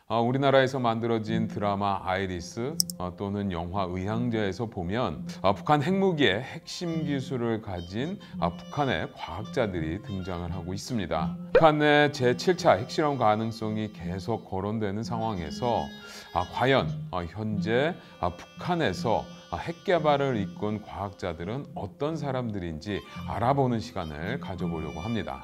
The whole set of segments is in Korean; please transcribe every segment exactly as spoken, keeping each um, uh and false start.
어, 우리나라에서 만들어진 드라마 아이리스 어, 또는 영화 의향제에서 보면 어, 북한 핵무기의 핵심 기술을 가진 어, 북한의 과학자들이 등장을 하고 있습니다. 북한의 제칠 차 핵실험 가능성이 계속 거론되는 상황에서 아, 과연 어, 현재 아, 북한에서 핵 개발을 이끈 과학자들은 어떤 사람들인지 알아보는 시간을 가져보려고 합니다.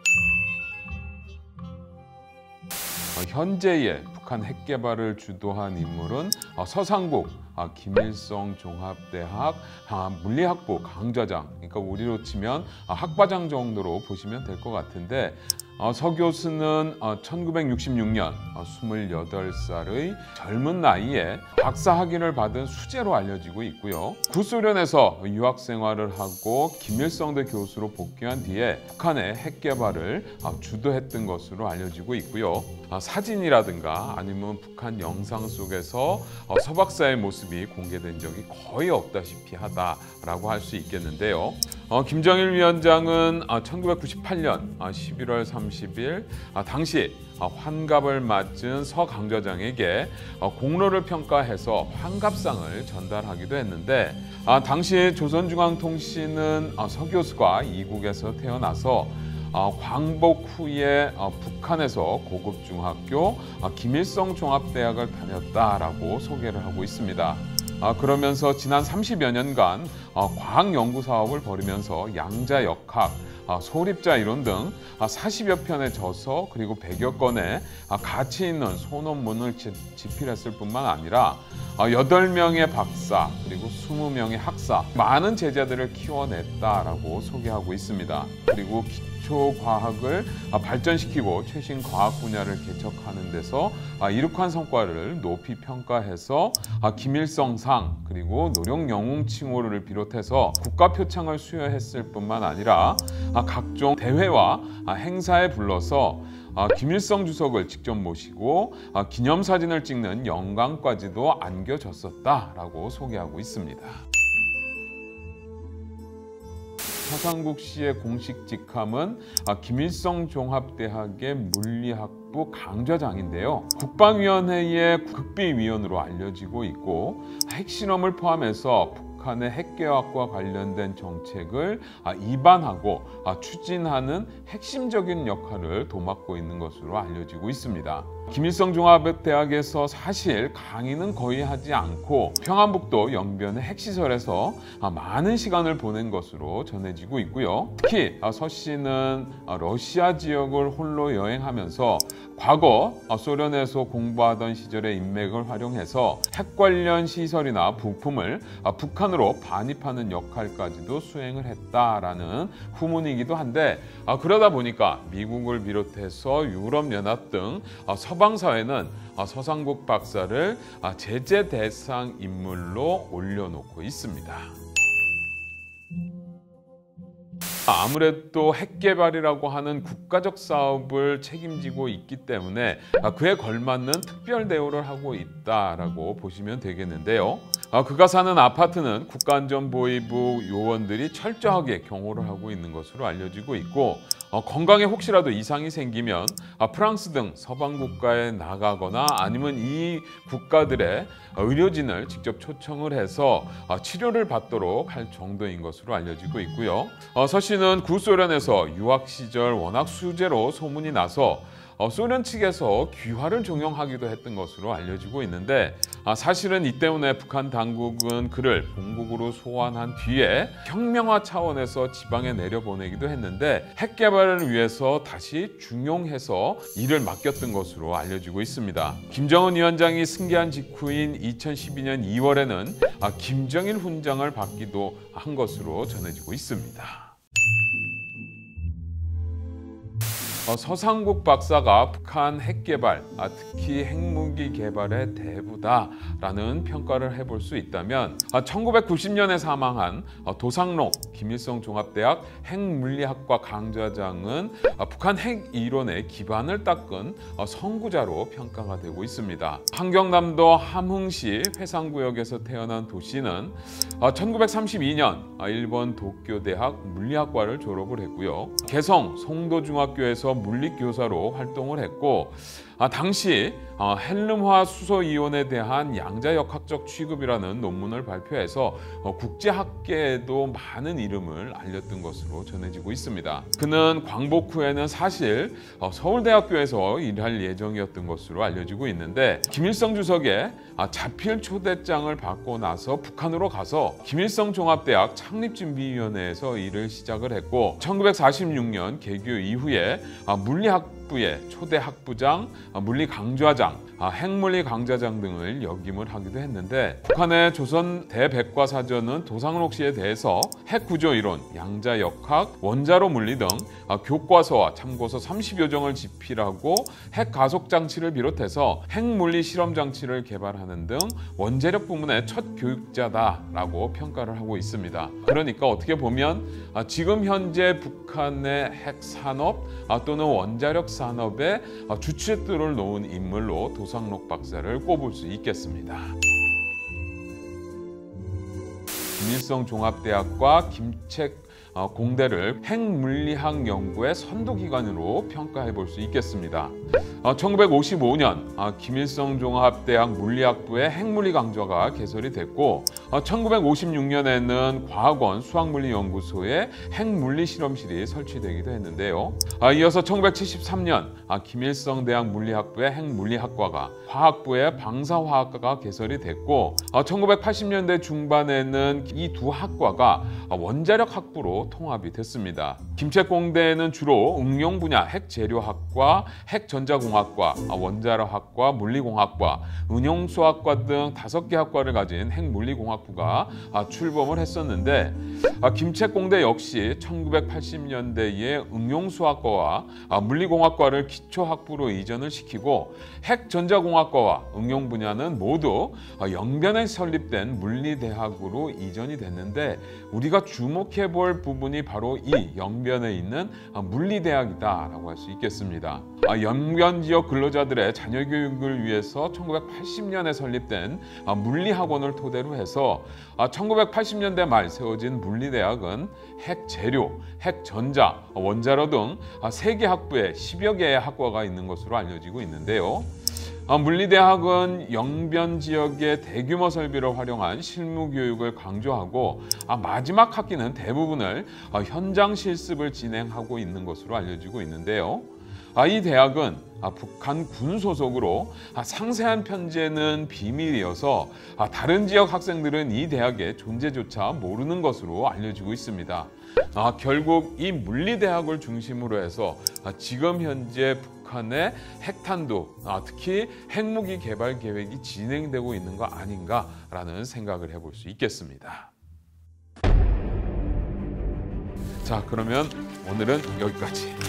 현재의 북한 핵 개발을 주도한 인물은 서상국 김일성 종합대학 물리학부 강좌장, 그러니까 우리로 치면 학과장 정도로 보시면 될 것 같은데, 어, 서 교수는 어, 천구백육십육 년 어, 스물여덟 살의 젊은 나이에 박사 학위를 받은 수재로 알려지고 있고요. 구소련에서 유학 생활을 하고 김일성대 교수로 복귀한 뒤에 북한의 핵 개발을 어, 주도했던 것으로 알려지고 있고요. 어, 사진이라든가 아니면 북한 영상 속에서 어, 서 박사의 모습이 공개된 적이 거의 없다시피 하다라고 할 수 있겠는데요. 어, 김정일 위원장은 어, 천구백구십팔 년 어, 십일월 삼십일 어, 당시 어, 환갑을 맞은 서 강좌장에게 어, 공로를 평가해서 환갑상을 전달하기도 했는데, 어, 당시 조선중앙통신은 어, 서 교수가 이국에서 태어나서 어, 광복 후에 어, 북한에서 고급 중학교 어, 김일성 종합대학을 다녔다라고 소개를 하고 있습니다. 어, 그러면서 지난 삼십여 년간 어, 과학 연구 사업을 벌이면서 양자역학, 어, 소립자 이론 등 어, 사십여 편의 저서 그리고 백여 건의 어, 가치 있는 소논문을 지, 집필했을 뿐만 아니라 어, 여덟 명의 박사 그리고 스무 명의 학사, 많은 제자들을 키워냈다라고 소개하고 있습니다. 그리고 기초 과학을 발전시키고 최신 과학 분야를 개척하는 데서 이룩한 성과를 높이 평가해서 김일성상 그리고 노령영웅 칭호를 비롯해서 국가 표창을 수여했을 뿐만 아니라 각종 대회와 행사에 불러서 김일성 주석을 직접 모시고 기념사진을 찍는 영광까지도 안겨줬었다라고 소개하고 있습니다. 서상국 씨의 공식 직함은 김일성 종합대학의 물리학부 강좌장인데요. 국방위원회의 극비위원으로 알려지고 있고, 핵실험을 포함해서 북한의 핵개혁과 관련된 정책을 입안하고 추진하는 핵심적인 역할을 도맡고 있는 것으로 알려지고 있습니다. 김일성 종합대학에서 사실 강의는 거의 하지 않고 평안북도 영변의 핵시설에서 많은 시간을 보낸 것으로 전해지고 있고요. 특히 서 씨는 러시아 지역을 홀로 여행하면서 과거 소련에서 공부하던 시절의 인맥을 활용해서 핵 관련 시설이나 부품을 북한으로 반입하는 역할까지도 수행을 했다라는 후문이기도 한데, 그러다 보니까 미국을 비롯해서 유럽연합 등 서방사회는 서상국 박사를 제재 대상 인물로 올려놓고 있습니다. 아무래도 핵 개발이라고 하는 국가적 사업을 책임지고 있기 때문에 그에 걸맞는 특별 대우를 하고 있다라고 보시면 되겠는데요. 그가 사는 아파트는 국가안전보위부 요원들이 철저하게 경호를 하고 있는 것으로 알려지고 있고, 건강에 혹시라도 이상이 생기면 프랑스 등 서방 국가에 나가거나 아니면 이 국가들의 의료진을 직접 초청을 해서 치료를 받도록 할 정도인 것으로 알려지고 있고요. 서 씨는 구소련에서 유학 시절 워낙 수재로 소문이 나서 소련 측에서 귀화를 종용하기도 했던 것으로 알려지고 있는데, 사실은 이 때문에 북한 당국은 그를 본국으로 소환한 뒤에 혁명화 차원에서 지방에 내려보내기도 했는데, 핵 개발을 위해서 다시 중용해서 일을 맡겼던 것으로 알려지고 있습니다. 김정은 위원장이 승계한 직후인 이천십이 년 이월에는 김정일 훈장을 받기도 한 것으로 전해지고 있습니다. 어, 서상국 박사가 북한 핵 개발, 아, 특히 핵무기 개발의 대부다라는 평가를 해볼 수 있다면, 아, 천구백구십 년에 사망한 어, 도상록 김일성 종합대학 핵물리학과 강좌장은 아, 북한 핵 이론의 기반을 닦은 어, 선구자로 평가가 되고 있습니다. 함경남도 함흥시 회상구역에서 태어난 도 씨는 어, 천구백삼십이 년 어, 일본 도쿄대학 물리학과를 졸업을 했고요. 개성 송도중학교에서 물리교사로 활동을 했고, 아, 당시 어, 헬륨화 수소이온에 대한 양자역학적 취급이라는 논문을 발표해서 어, 국제학계에도 많은 이름을 알렸던 것으로 전해지고 있습니다. 그는 광복 후에는 사실 어, 서울대학교에서 일할 예정이었던 것으로 알려지고 있는데 김일성 주석의 아, 자필 초대장을 받고 나서 북한으로 가서 김일성 종합대학 창립준비위원회에서 일을 시작을 했고 천구백사십육 년 개교 이후에 아, 물리학부의 초대 학부장, 아, 물리 강좌장, 아, 핵물리 강좌장 등을 역임을 하기도 했는데 북한의 조선 대백과사전은 도상록 씨에 대해서 핵구조 이론, 양자역학, 원자로 물리 등 아, 교과서와 참고서 삼십여 종을 집필하고 핵 가속 장치를 비롯해서 핵물리 실험 장치를 개발하는 등 원자력 부문의 첫 교육자다라고 평가를 하고 있습니다. 그러니까 어떻게 보면 아, 지금 현재 북한의 핵 산업 아, 또는 원자력 산업의 아, 주춧돌을 놓은 인물로 도상록 박사를 꼽을 수 있겠습니다. 김일성 종합대학과 김책 어, 공대를 핵물리학 연구의 선도기관으로 평가해 볼 수 있겠습니다. 어, 천구백오십오 년 어, 김일성 종합대학 물리학부의 핵물리 강좌가 개설이 됐고 어, 천구백오십육 년에는 과학원 수학물리연구소에 핵물리 실험실이 설치되기도 했는데요. 어, 이어서 천구백칠십삼 년 어, 김일성 대학 물리학부의 핵물리학과가 화학부의 방사화학과가 개설이 됐고 어, 천구백팔십 년대 중반에는 이 두 학과가 어, 원자력 학부로 통합이 됐습니다. 김책공대에는 주로 응용 분야 핵재료학과, 핵전자공학과, 원자력학과, 물리공학과, 응용수학과 등 다섯 개 학과를 가진 핵물리공학부가 출범을 했었는데 김책공대 역시 천구백팔십 년대에 응용수학과와 물리공학과를 기초학부로 이전을 시키고 핵전자공학과와 응용 분야는 모두 영변에 설립된 물리대학으로 이전이 됐는데 우리가 주목해 볼 부분이 바로 이 영변에 있는 물리대학이다라고 할 수 있겠습니다. 영변 지역 근로자들의 자녀 교육을 위해서 천구백팔십 년에 설립된 물리학원을 토대로 해서 천구백팔십 년대 말 세워진 물리대학은 핵재료, 핵전자, 원자로 등 세 개 학부에 십여 개의 학과가 있는 것으로 알려지고 있는데요. 물리대학은 영변 지역의 대규모 설비를 활용한 실무 교육을 강조하고 마지막 학기는 대부분을 현장 실습을 진행하고 있는 것으로 알려지고 있는데요. 이 대학은 북한 군 소속으로 상세한 편제는 비밀이어서 다른 지역 학생들은 이 대학의 존재조차 모르는 것으로 알려지고 있습니다. 결국 이 물리대학을 중심으로 해서 지금 현재 북한의 핵탄두, 특히 핵무기 개발 계획이 진행되고 있는 거 아닌가라는 생각을 해볼 수 있겠습니다. 자, 그러면 오늘은 여기까지.